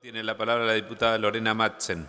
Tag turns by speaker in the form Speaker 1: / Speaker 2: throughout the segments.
Speaker 1: Tiene la palabra la diputada Lorena Madsen.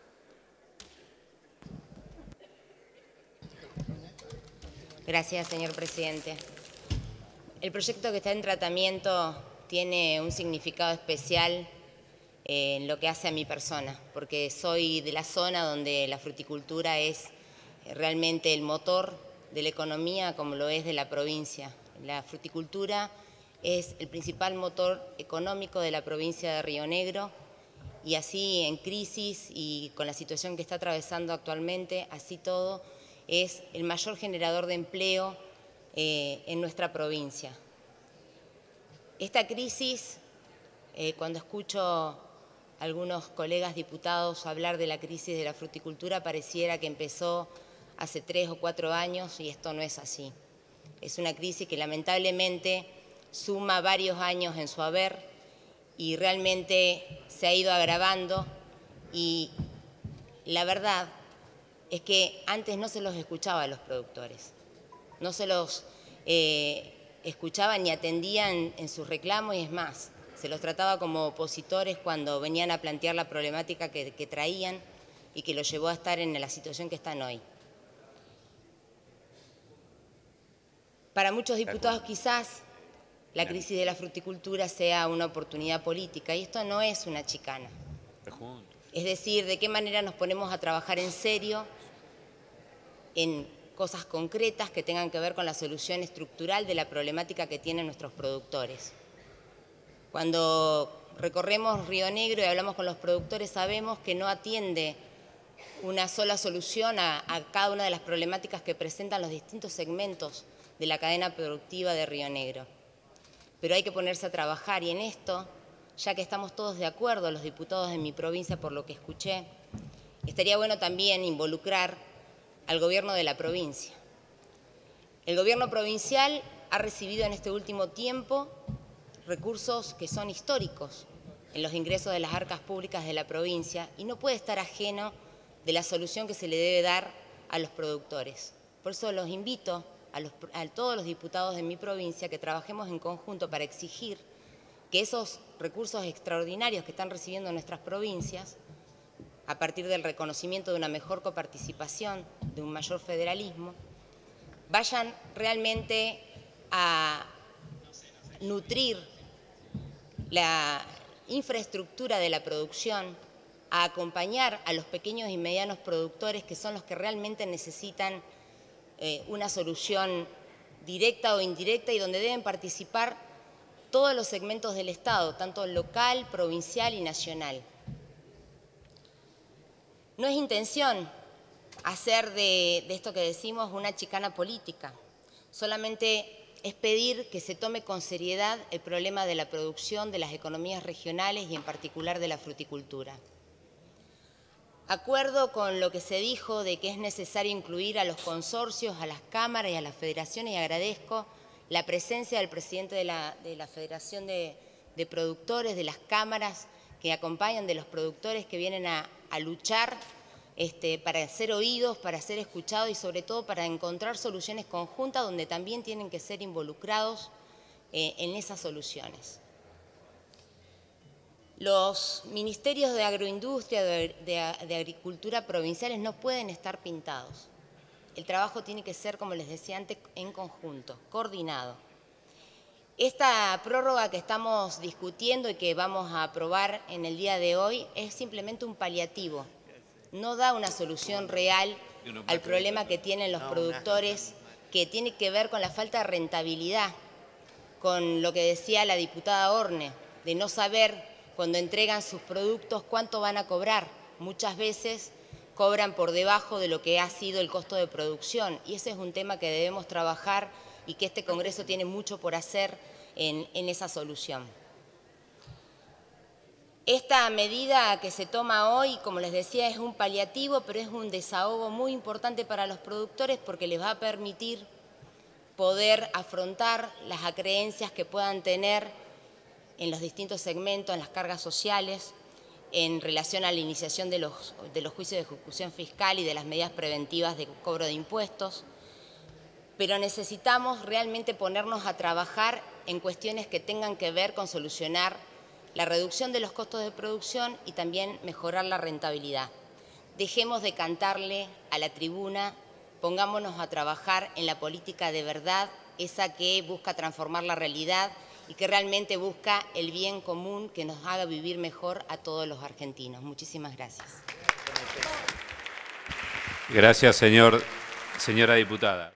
Speaker 2: Gracias, señor presidente. El proyecto que está en tratamiento tiene un significado especial en lo que hace a mi persona, porque soy de la zona donde la fruticultura es realmente el motor de la economía, como lo es de la provincia. La fruticultura es el principal motor económico de la provincia de Río Negro, y así en crisis y con la situación que está atravesando actualmente, así todo, es el mayor generador de empleo en nuestra provincia. Esta crisis, cuando escucho a algunos colegas diputados hablar de la crisis de la fruticultura, pareciera que empezó hace 3 o 4 años, y esto no es así. Es una crisis que lamentablemente suma varios años en su haber y realmente se ha ido agravando, y la verdad es que antes no se los escuchaba a los productores, no se los escuchaban ni atendían en sus reclamos, y es más, se los trataba como opositores cuando venían a plantear la problemática que traían y que los llevó a estar en la situación que están hoy. Para muchos diputados quizás la crisis de la fruticultura sea una oportunidad política, y esto no es una chicana. Es decir, de qué manera nos ponemos a trabajar en serio en cosas concretas que tengan que ver con la solución estructural de la problemática que tienen nuestros productores. Cuando recorremos Río Negro y hablamos con los productores, sabemos que no atiende una sola solución a cada una de las problemáticas que presentan los distintos segmentos de la cadena productiva de Río Negro. Pero hay que ponerse a trabajar, y en esto, ya que estamos todos de acuerdo, los diputados de mi provincia, por lo que escuché, estaría bueno también involucrar al gobierno de la provincia. El gobierno provincial ha recibido en este último tiempo recursos que son históricos en los ingresos de las arcas públicas de la provincia, y no puede estar ajeno de la solución que se le debe dar a los productores. Por eso los invito a todos los diputados de mi provincia que trabajemos en conjunto para exigir que esos recursos extraordinarios que están recibiendo nuestras provincias, a partir del reconocimiento de una mejor coparticipación, de un mayor federalismo, vayan realmente a nutrir la infraestructura de la producción, a acompañar a los pequeños y medianos productores, que son los que realmente necesitan una solución directa o indirecta, y donde deben participar todos los segmentos del Estado, tanto local, provincial y nacional. No es intención hacer de esto que decimos una chicana política, solamente es pedir que se tome con seriedad el problema de la producción de las economías regionales y en particular de la fruticultura. Acuerdo con lo que se dijo de que es necesario incluir a los consorcios, a las cámaras y a las federaciones, y agradezco la presencia del presidente de la Federación de Productores, de las cámaras que acompañan, de los productores que vienen a luchar para ser oídos, para ser escuchados y sobre todo para encontrar soluciones conjuntas donde también tienen que ser involucrados en esas soluciones. Los ministerios de agroindustria, de agricultura provinciales no pueden estar pintados. El trabajo tiene que ser, como les decía antes, en conjunto, coordinado. Esta prórroga que estamos discutiendo y que vamos a aprobar en el día de hoy es simplemente un paliativo. No da una solución real al problema que tienen los productores, que tiene que ver con la falta de rentabilidad, con lo que decía la diputada Orne, de no saber cuando entregan sus productos cuánto van a cobrar. Muchas veces cobran por debajo de lo que ha sido el costo de producción, y ese es un tema que debemos trabajar y que este Congreso tiene mucho por hacer en esa solución. Esta medida que se toma hoy, como les decía, es un paliativo, pero es un desahogo muy importante para los productores, porque les va a permitir poder afrontar las acreencias que puedan tener en los distintos segmentos, en las cargas sociales, en relación a la iniciación de los juicios de ejecución fiscal y de las medidas preventivas de cobro de impuestos. Pero necesitamos realmente ponernos a trabajar en cuestiones que tengan que ver con solucionar la reducción de los costos de producción y también mejorar la rentabilidad. Dejemos de cantarle a la tribuna, pongámonos a trabajar en la política de verdad, esa que busca transformar la realidad y que realmente busca el bien común que nos haga vivir mejor a todos los argentinos. Muchísimas gracias.
Speaker 1: Gracias, señora diputada.